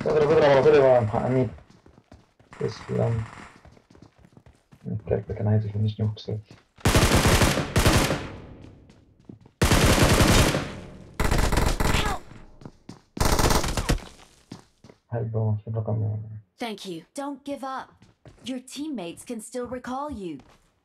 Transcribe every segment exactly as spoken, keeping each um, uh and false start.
اضرب اضرب على طول يا محققين. تسلم. الكلب كان عايز يفنشني وخسر. هلبة هو في الرقم. Thank you. Don't give up. Your teammates can still recall you.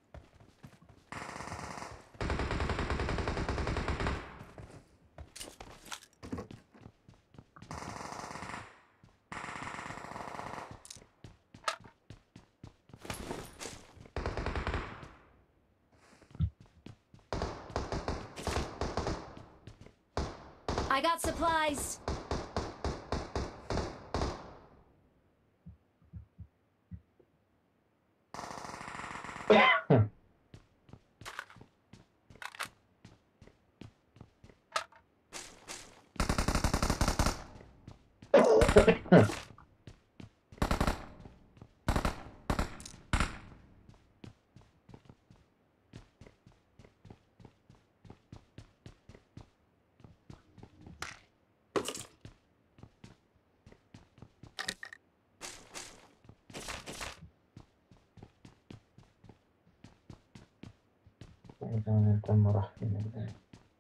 I got supplies. كمان تم راح من الآن.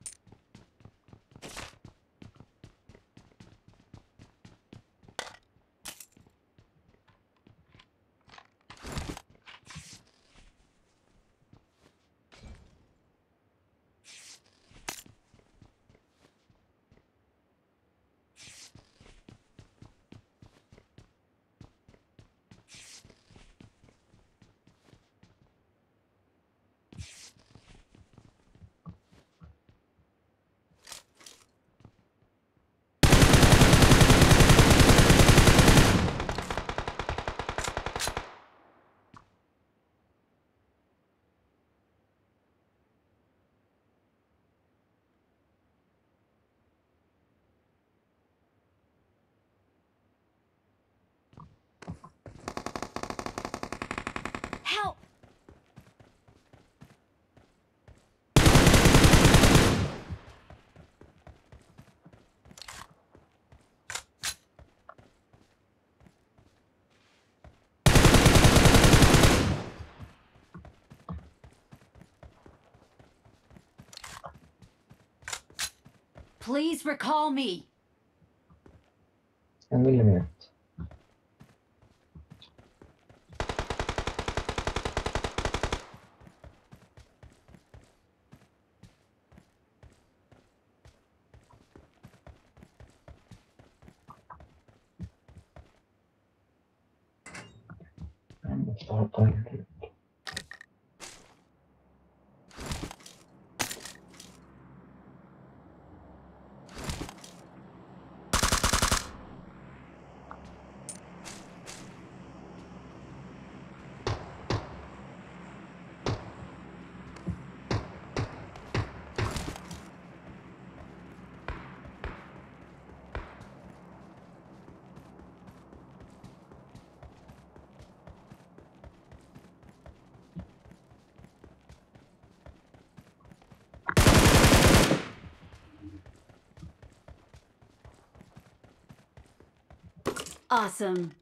Help! Please recall me. مين اللي مات؟ مفتاح طيب. Awesome.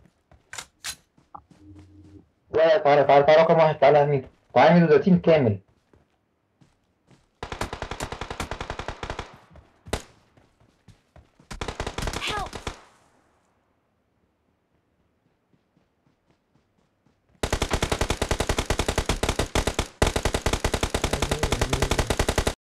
لا تعالى تعالى تعالى رقم واحد، تعالى يا ميدو، تعالى يا ميدو، ده تيم كامل.